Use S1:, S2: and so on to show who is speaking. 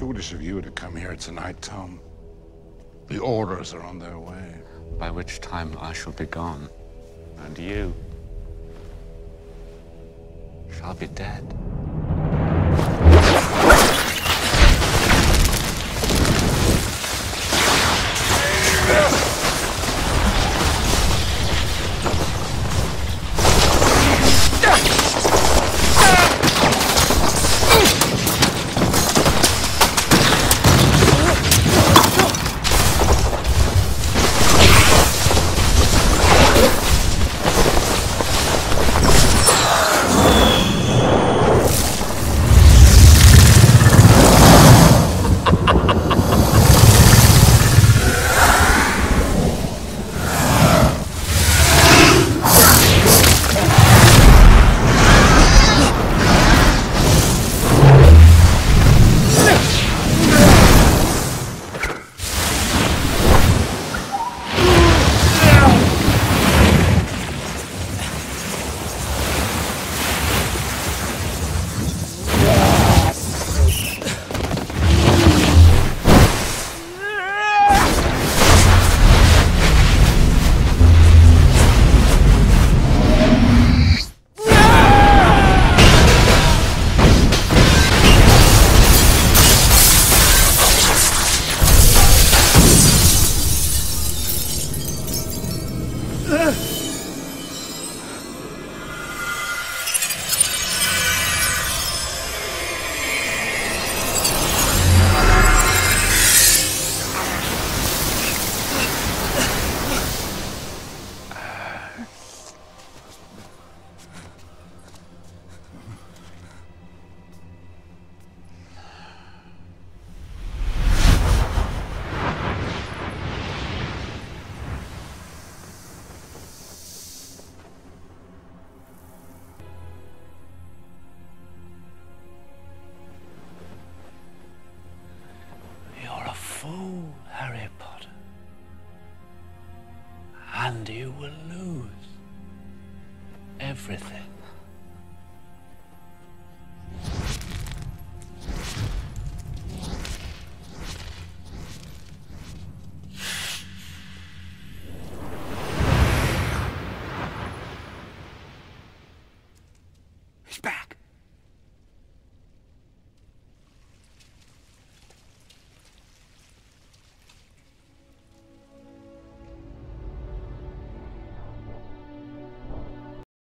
S1: foolish of you to come here tonight, Tom. The orders are on their way.
S2: By which time I shall be gone. And you shall be dead.
S3: Fool, Harry Potter, and you will lose everything.